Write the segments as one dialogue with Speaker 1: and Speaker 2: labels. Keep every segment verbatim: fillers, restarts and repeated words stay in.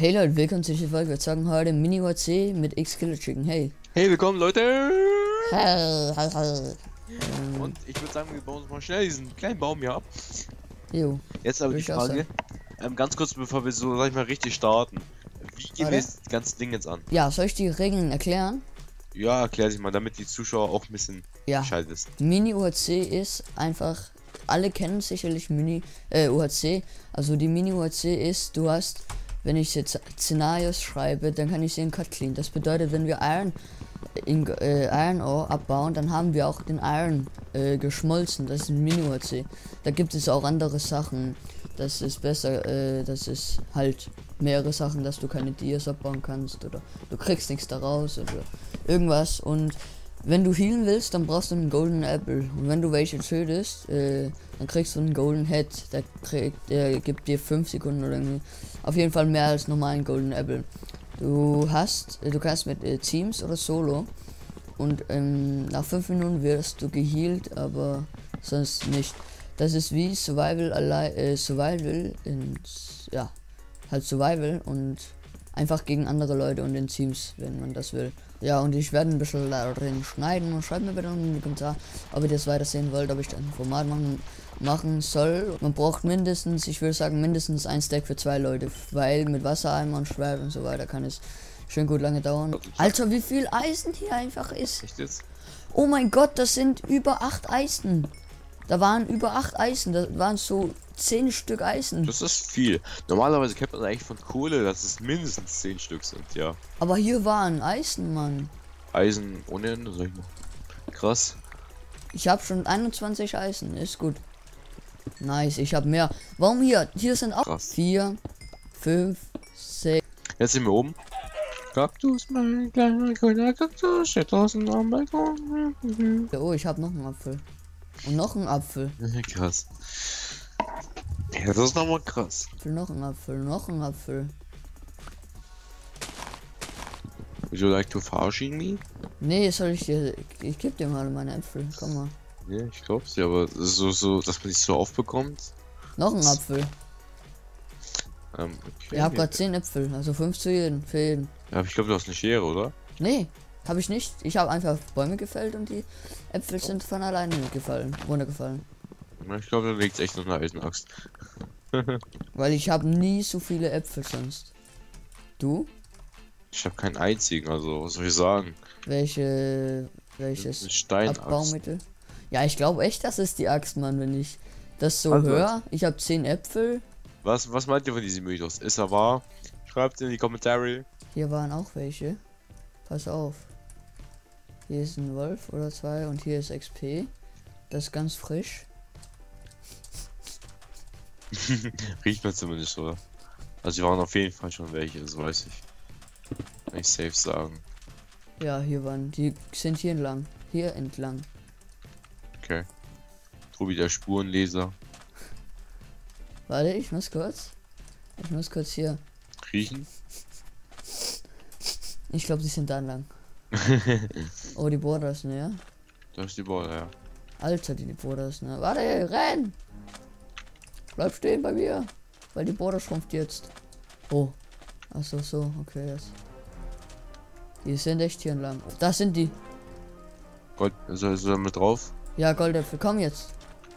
Speaker 1: Hey Leute, willkommen zu dieser Folge. Wir zocken heute Mini-U A C mit X-Killer Chicken. Hey.
Speaker 2: Hey, willkommen Leute!
Speaker 1: Hey, hey, hey. Ähm,
Speaker 2: Und ich würde sagen, wir bauen uns mal schnell diesen kleinen Baum hier ab.
Speaker 1: Jo.
Speaker 2: Jetzt aber die
Speaker 1: Würde ich auch
Speaker 2: Frage, ähm, ganz kurz bevor wir so, sag ich mal, richtig starten. Wie gehen
Speaker 1: Warte.
Speaker 2: wir das ganze Ding jetzt an?
Speaker 1: Ja, soll ich die Regeln erklären?
Speaker 2: Ja, erklär dich mal, damit die Zuschauer auch ein bisschen
Speaker 1: Ja.
Speaker 2: Bescheid wissen.
Speaker 1: Mini-U A C ist einfach, alle kennen sicherlich Mini, äh, U A C. Also die Mini-U A C ist, du hast, wenn ich jetzt Szenarios schreibe, dann kann ich sie in Cut clean. Das bedeutet, wenn wir Iron in äh, Iron Ore abbauen, dann haben wir auch den Iron äh, geschmolzen. Das ist ein Mini-U A C. Da gibt es auch andere Sachen. Das ist besser, äh, das ist halt mehrere Sachen, dass du keine Dias abbauen kannst oder du kriegst nichts daraus oder irgendwas. Und wenn du healen willst, dann brauchst du einen Golden Apple. Und wenn du welche tötest, äh, dann kriegst du einen Golden Head. Der kriegt, der gibt dir fünf Sekunden oder irgendwie. Auf jeden Fall mehr als normalen Golden Apple. Du hast, äh, du kannst mit äh, Teams oder Solo. Und ähm, nach fünf Minuten wirst du geheilt, aber sonst nicht. Das ist wie Survival allein, äh, Survival in, ja, halt Survival und einfach gegen andere Leute und in Teams, wenn man das will. Ja, und ich werde ein bisschen darin schneiden und schreibt mir bitte in den Kommentar, ob ihr das weiter sehen wollt, ob ich das ein Format machen, machen soll. Man braucht mindestens, ich würde sagen, mindestens ein Stack für zwei Leute, weil mit Wassereimer und Schwert und so weiter kann es schön gut lange dauern. Alter, wie viel Eisen hier einfach ist.
Speaker 2: Echt jetzt?
Speaker 1: Oh mein Gott, das sind über acht Eisen. Da waren über acht Eisen, da waren so zehn Stück Eisen.
Speaker 2: Das ist viel. Normalerweise kennt man eigentlich von Kohle, dass es mindestens zehn Stück sind, ja.
Speaker 1: Aber hier waren Eisen, Mann.
Speaker 2: Eisen ohne Ende, sag ich mal. Krass.
Speaker 1: Ich habe schon einundzwanzig Eisen, ist gut. Nice, ich habe mehr. Warum hier? Hier sind auch
Speaker 2: Krass.
Speaker 1: vier, fünf, sechs.
Speaker 2: Jetzt sind wir oben. Kaktus, mein kleiner grüner Kaktus, steht draußen am Balkon.
Speaker 1: Oh, ich habe noch einen Apfel. Und noch einen Apfel.
Speaker 2: Krass. Ja, das ist nochmal krass.
Speaker 1: Apfel, noch ein Apfel, noch ein Apfel.
Speaker 2: Would you like to verarschen me?
Speaker 1: Nee, soll ich dir. Ich geb dir mal meine Äpfel. Komm mal.
Speaker 2: Ja, ich glaub's ja, aber so, so, dass man sich so aufbekommt.
Speaker 1: Noch ein Apfel.
Speaker 2: Ähm, okay.
Speaker 1: Ich habe gerade zehn Äpfel, also fünf zu jedem, für jeden.
Speaker 2: Ja, aber ich glaube, du hast eine Schere, oder?
Speaker 1: Nee, habe ich nicht. Ich habe einfach Bäume gefällt und die Äpfel sind von alleine gefallen, runtergefallen.
Speaker 2: Ja, ich glaube, da liegt echt noch eine Eisenaxt.
Speaker 1: Weil ich habe nie so viele Äpfel sonst. Du?
Speaker 2: Ich habe keinen einzigen, also was soll ich sagen?
Speaker 1: Welche,
Speaker 2: Eine
Speaker 1: welches
Speaker 2: Steinaxt.
Speaker 1: Abbaumittel? Ja, ich glaube echt, das ist die Axt, Mann, wenn ich das so
Speaker 2: Also,
Speaker 1: höre. Ich habe zehn Äpfel.
Speaker 2: Was, was meint ihr von diesem Mythos? Ist er wahr? Schreibt in die Kommentare.
Speaker 1: Hier waren auch welche. Pass auf. Hier ist ein Wolf oder zwei und hier ist X P. Das ist ganz frisch.
Speaker 2: Riecht mir zumindest so. Also, hier waren auf jeden Fall schon welche, das weiß ich. Kann ich safe sagen.
Speaker 1: Ja, hier waren. Die sind hier entlang. Hier entlang.
Speaker 2: Okay. Tobi, der Spurenleser.
Speaker 1: Warte, ich muss kurz. Ich muss kurz hier.
Speaker 2: Riechen?
Speaker 1: Ich glaube, die sind da entlang. Oh, die Borders, ne? Ja?
Speaker 2: Da ist die Border, ja.
Speaker 1: Alter, die, die Borders, ne? Warte, renn! Bleib stehen bei mir. Weil die Border schrumpft jetzt. Oh. Achso, so, okay, jetzt. Die sind echt hier entlang. Da sind die.
Speaker 2: Gold, ist er, ist er mit drauf?
Speaker 1: Ja, Goldäpfel, komm jetzt.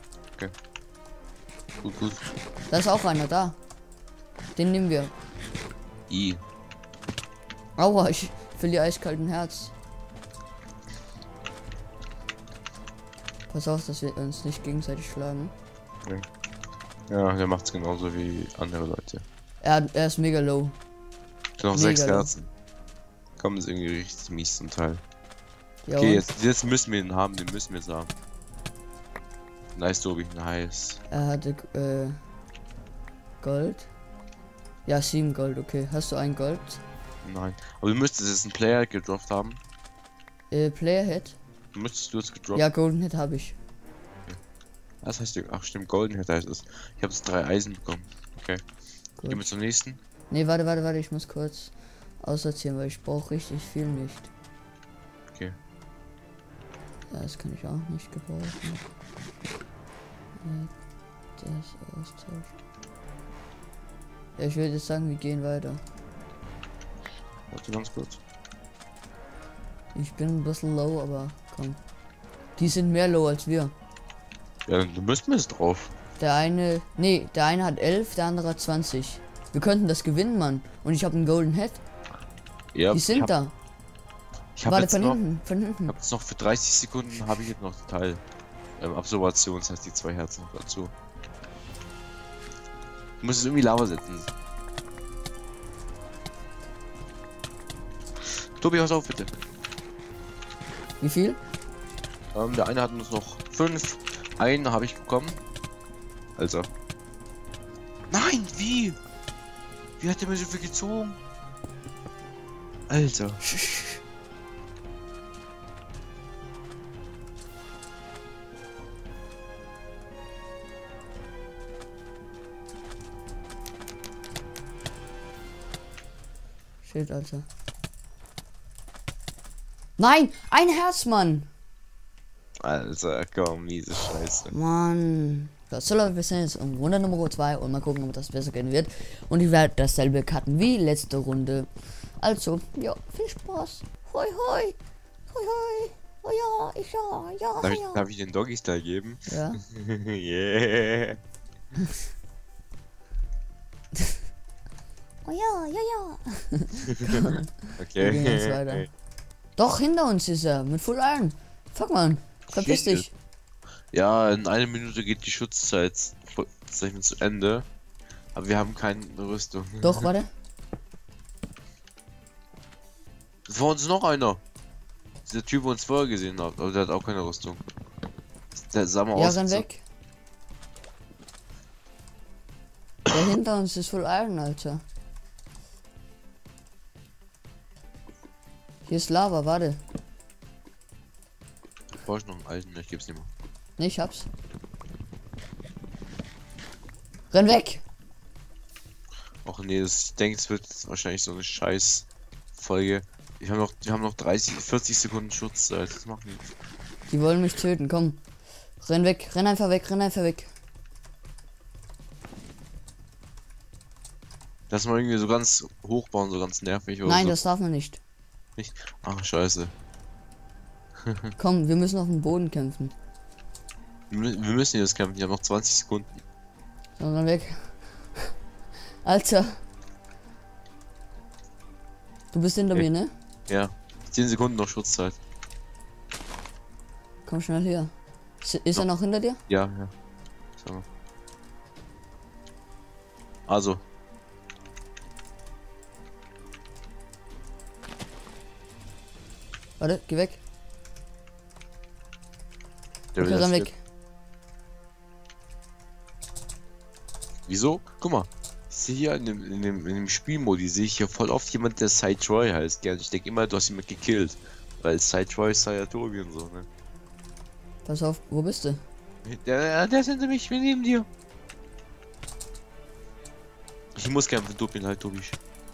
Speaker 2: Gut, gut.
Speaker 1: Da ist auch einer da. Den nehmen wir.
Speaker 2: I.
Speaker 1: Aua, ich verliere eiskalten Herz. Pass auf, dass wir uns nicht gegenseitig schlagen.
Speaker 2: Ja, der macht's genauso wie andere Leute.
Speaker 1: Er, er ist mega low.
Speaker 2: Ich hab noch
Speaker 1: Mega
Speaker 2: sechs
Speaker 1: low.
Speaker 2: Herzen. Komm, ist irgendwie richtig mies zum Teil.
Speaker 1: Ja,
Speaker 2: Okay,
Speaker 1: und?
Speaker 2: jetzt, jetzt müssen wir ihn haben, den müssen wir jetzt haben. Nice, Tobi, nice.
Speaker 1: Er hatte äh, Gold. Ja, sieben Gold, okay. Hast du ein Gold?
Speaker 2: Nein. Aber du müsstest jetzt einen Player gedroppt haben.
Speaker 1: Äh, Playerhead?
Speaker 2: Müsstest du es gedroppt?
Speaker 1: Ja, Golden Head habe ich.
Speaker 2: Das heißt, ach stimmt, Golden Head heißt es. Ich habe jetzt drei Eisen bekommen. Okay.
Speaker 1: Gut.
Speaker 2: Gehen wir zum nächsten.
Speaker 1: Nee, warte, warte, warte, ich muss kurz aussortieren, weil ich brauche richtig viel nicht.
Speaker 2: Okay.
Speaker 1: Ja, das kann ich auch nicht gebrauchen. Ja, das austauschen. Ja, ich würde jetzt sagen, wir gehen weiter.
Speaker 2: Warte ganz kurz.
Speaker 1: Ich bin ein bisschen low, aber komm. Die sind mehr low als wir.
Speaker 2: Ja, du müssten es drauf.
Speaker 1: Der eine, nee, der eine hat elf, der andere hat zwanzig. Wir könnten das gewinnen, Mann. Und ich habe einen Golden Head.
Speaker 2: Ja,
Speaker 1: Die sind
Speaker 2: ich hab,
Speaker 1: da.
Speaker 2: Ich habe
Speaker 1: Warte,
Speaker 2: jetzt
Speaker 1: von
Speaker 2: noch,
Speaker 1: hinten, von hinten.
Speaker 2: ich hab jetzt noch für dreißig Sekunden habe ich jetzt noch den Teil. Ähm, Absorption, das heißt die zwei Herzen noch dazu. Ich muss es irgendwie Lava setzen. Tobi, pass auf bitte.
Speaker 1: Wie viel?
Speaker 2: Ähm, der eine hat uns noch fünf. Einen habe ich bekommen. Also. Nein, wie? Wie hat der mir so viel gezogen? Alter.
Speaker 1: Shit, Alter. Nein, ein Herz, Mann.
Speaker 2: Alter, komm, diese Scheiße.
Speaker 1: Mann. Das soll wir sind jetzt in Runde Nummer zwei und mal gucken, ob das besser gehen wird. Und ich werde dasselbe cutten wie letzte Runde. Also, ja, viel Spaß. Hoi, hoi. Hoi, hoi. Oh ja, ich ja, ja,
Speaker 2: Darf ich,
Speaker 1: ja.
Speaker 2: darf ich den Doggy-Style geben?
Speaker 1: Ja.
Speaker 2: Yeah.
Speaker 1: Oh ja, ja, ja.
Speaker 2: Okay.
Speaker 1: Wir gehen jetzt weiter. Doch, hinter uns ist er. Mit Full Iron. Fuck, man. Verpiss
Speaker 2: Shit.
Speaker 1: dich.
Speaker 2: Ja, in einer Minute geht die Schutzzeit sag ich mal, zu Ende. Aber wir haben keine Rüstung.
Speaker 1: Doch, warte.
Speaker 2: Es war uns noch einer. Dieser Typ, der uns vorher gesehen hat, aber der hat auch keine Rüstung. Der sah mal
Speaker 1: Ja,
Speaker 2: aus.
Speaker 1: renn
Speaker 2: so-
Speaker 1: weg. Der hinter uns ist Full Iron, Alter. Hier ist Lava, warte.
Speaker 2: Brauche ich noch einen alten, ich geb's nicht mehr.
Speaker 1: Ne, ich hab's. Renn weg!
Speaker 2: Och nee, das, ich denke, es wird wahrscheinlich so eine scheiß Folge. Wir haben noch, wir haben noch dreißig, vierzig Sekunden Schutzzeit. Das machen wir.
Speaker 1: Die wollen mich töten, komm. Renn weg, renn einfach weg, renn einfach weg.
Speaker 2: Lass mal irgendwie so ganz hoch bauen, so ganz nervig oder
Speaker 1: Nein,
Speaker 2: so.
Speaker 1: das darf man nicht.
Speaker 2: Nicht. Ach, scheiße.
Speaker 1: Komm, wir müssen auf dem Boden kämpfen.
Speaker 2: Wir mü- wir müssen jetzt kämpfen, wir haben noch zwanzig Sekunden.
Speaker 1: So, renn weg. Alter. Du bist hinter
Speaker 2: Okay.
Speaker 1: mir, ne?
Speaker 2: Ja, zehn Sekunden noch Schutzzeit.
Speaker 1: Komm schnell her. Ist, ist
Speaker 2: Ja.
Speaker 1: er noch hinter dir?
Speaker 2: Ja, ja. So. Also,
Speaker 1: Warte, geh weg.
Speaker 2: der
Speaker 1: Okay,
Speaker 2: will
Speaker 1: renn
Speaker 2: das
Speaker 1: weg.
Speaker 2: jetzt- Wieso? Guck mal. Ich sehe hier in dem, in dem, in dem Spielmodi sehe ich hier voll oft jemand, der Cy Troy heißt. Gell? Ich denke immer, du hast jemand gekillt. Weil Cy Troy ist Sayatobi und so, ne?
Speaker 1: Pass auf, wo bist du?
Speaker 2: Der, der ist hinter mich, ich bin neben dir. Ich muss kämpfen, tut mir leid, Tobi.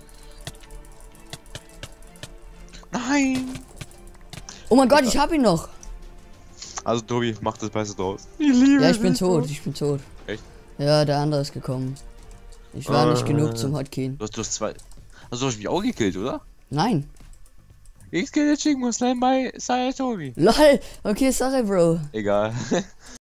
Speaker 2: Nein!
Speaker 1: Oh mein Gott, ich hab ihn noch.
Speaker 2: Also Tobi, mach das Beste draus. Ich liebe
Speaker 1: Ja, ich bin
Speaker 2: dich
Speaker 1: tot,
Speaker 2: so.
Speaker 1: ich bin tot.
Speaker 2: Echt?
Speaker 1: Ja, der andere ist gekommen. Ich war nicht
Speaker 2: Äh.
Speaker 1: genug zum Hotkeen.
Speaker 2: Du hast, du hast zwei. Also du hast mich auch gekillt, oder?
Speaker 1: Nein.
Speaker 2: Ich kill den Chick Muslim bei Sayatobi.
Speaker 1: Lol. Okay, sorry, Bro.
Speaker 2: Egal.